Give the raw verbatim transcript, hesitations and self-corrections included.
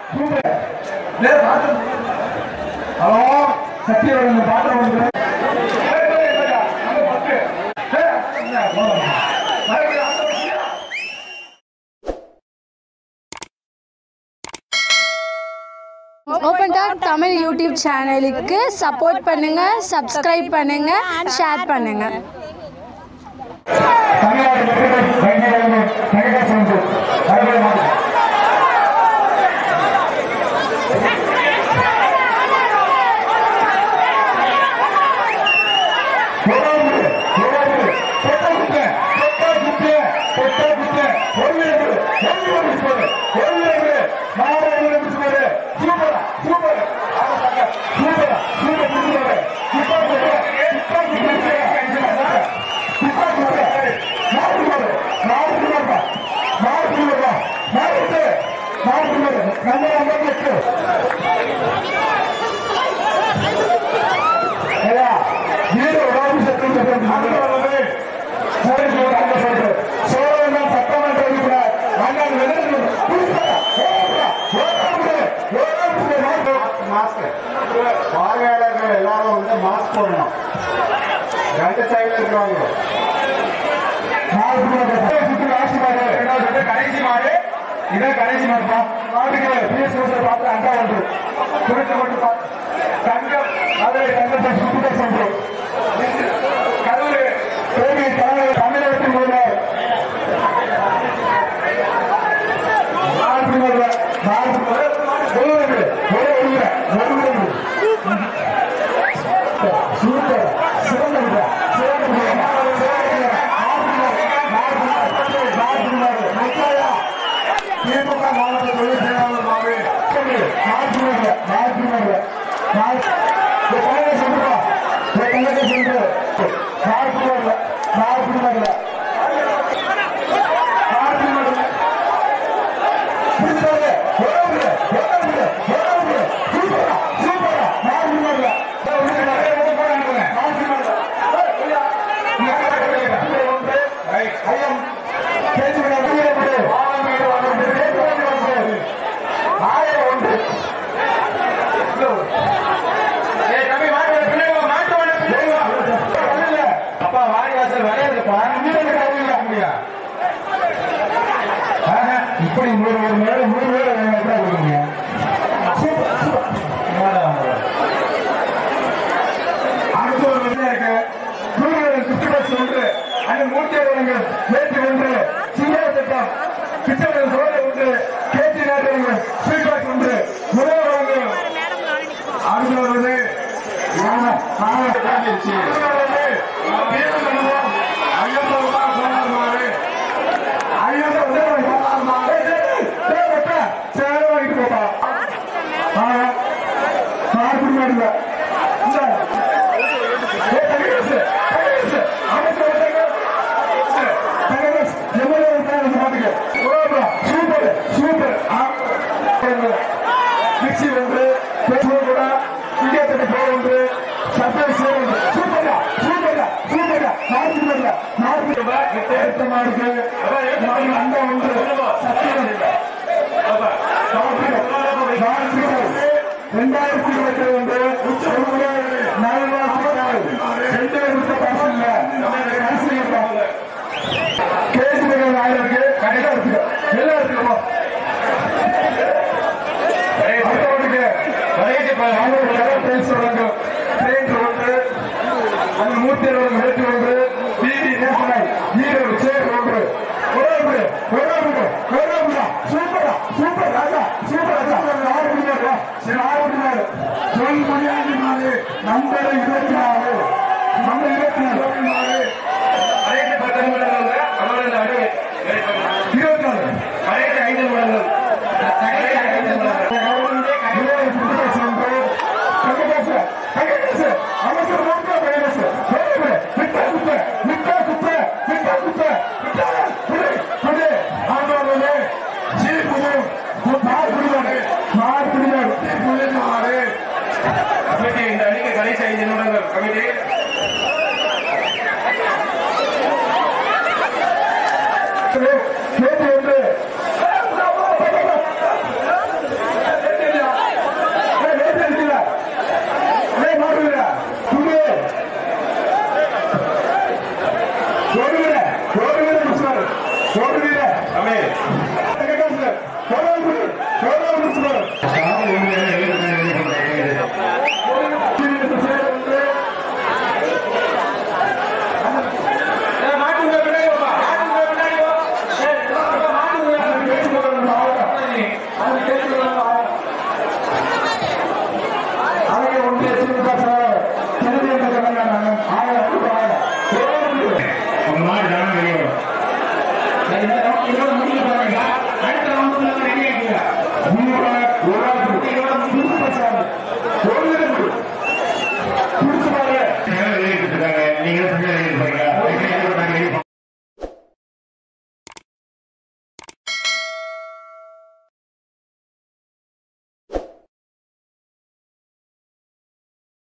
Hello சத்தியோட பாத்திரம் வந்து ஓபன் டாக் தமிழ் யூடியூப் சேனலுக்கு சப்போர்ட் பண்ணுங்க, சப்ஸ்கிரைப் பண்ணுங்க, ஷேர் பண்ணுங்க. பார்வையாளர்கள் எல்லாரும் வந்து மாஸ்க் போடணும். ரெண்டு சைடுல இருக்கிறவங்க கடைசி மாடு இதான் கடைசி மாடுப்பா. மாட்டுக்கு பார்த்து அண்டா ஒன்று குறித்து மட்டும் தங்கம் மதுரை தங்கத்தை சுற்றுலா சென்றோம். கல்லூரி தேவி தலைவர் தமிழகத்தின் முதல்வர் இப்படி மூணு ஒரு மேல மூணு பேர் கொடுக்குறீங்க. அடுத்த ஒரு விஷயம் இருக்கு. சுற்றுலா ஒன்று அந்த மூர்த்தியவர்கள் ஏற்றி ஒன்று சிங்கா திட்டம் பிச்சைகள் சோழ ஒன்று கேட்டி நாட்டு ஸ்வீட்பாக் ஒன்று முதல்வர் வந்து அடுத்த வருவது மிக்சி ஒன்று கூட இந்தியா தட்டு போர் ஒன்று சர்ப்ரைஸ் ஒன்று சூப்பரா சூப்பரா சூப்பரா நாற்பது ரூபாய் நாற்பது ரூபாய் எட்டமா இருக்கு. அண்டா ஒன்று ரெண்டாயிரத்தி இருபத்தி ஒன்று ரெண்டு கேஜி ஆயிரம் இருக்கு. கடையா இருக்கு எல்லாம் இருக்கு. அந்த மூர்த்தி வெற்றி ஒன்று டிவி நேஷனல் ஈரோடு சேர் ஒன்று சூப்பரா சூப்பர் ராஜா சூப்பர் ராஜா ஆறு மணி நேரம் சரி ஆறு மணி நேரம் சொல் மணியாண்டி நாலு நம்பர் இருபத்தி நாலு நம்பர் இருபத்தி நாலு இருபத்தி நாலு கடைசி ஐந்து நிமிடங்கள் இந்த அணிக்கு கடைசி ஐந்து நிமிடங்கள் கமிட்டி கேட்டு ஒன்று அதை ஒன்றிய திமுக செயலர் திருதி என்ற கலைஞர் ஆயிரம் ரூபாய் ஒரு மாதிரி தானே வெளியே அடுத்த ரவுண்டுல ரெடி ஆகிங்க